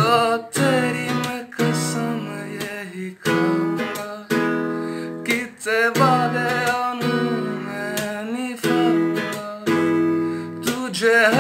तेरी मैं कसम यही खाऊंगा कि ते वादे मैं नहीं फाऊंगा तुझे